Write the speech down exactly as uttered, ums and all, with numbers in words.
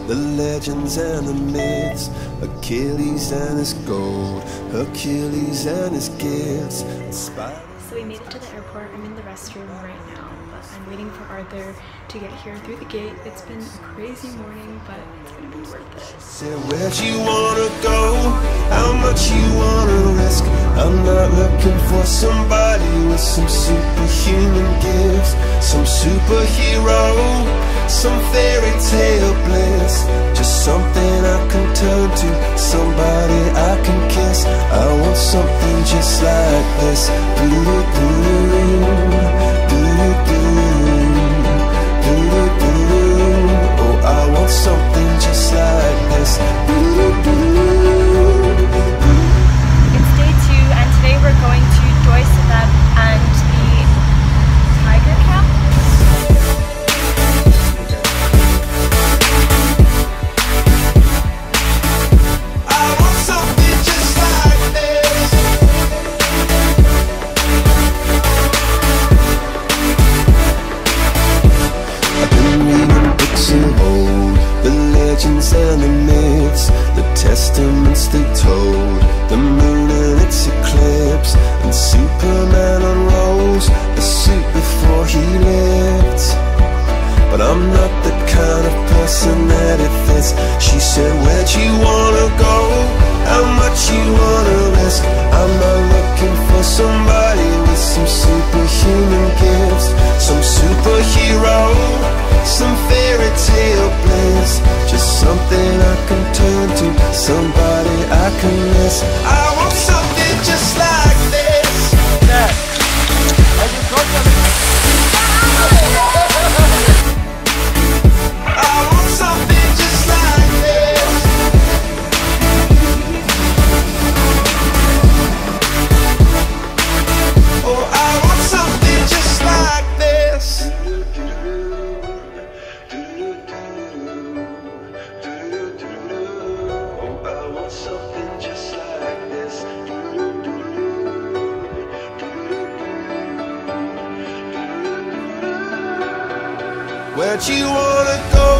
the legends and the myths, Achilles and his gold, Hercules and his gifts. So we made it to the airport. I'm in the restroom right now, but I'm waiting for Arthur to get here through the gate. It's been a crazy morning, but it's gonna be worth it. Say, where'd you wanna go? How much you wanna risk? I'm not looking for somebody with some superhuman gifts, some superhero, some fairy tale bliss. Just something I can turn to, somebody I can kiss. I want something just like this. Do-do-do, do-do-do, do-do-do. Oh, I want something just like this. Do-do-do. It's day two, and today we're going to Joy Sebep and the Tiger Camp. And the myths, the testaments they told, the moon and its eclipse, and Superman unrolls a suit before he lived. But I'm not the kind of person that it fits. She said, where'd you wanna go? How much you wanna risk? I'm not looking for somebody with some superhuman gifts, some superhero, some fairy tale bliss. Just something I can turn to, somebody I can miss. I want something just like this. Yeah. I want something just like this. Oh, I want something just like this. Where'd you wanna go?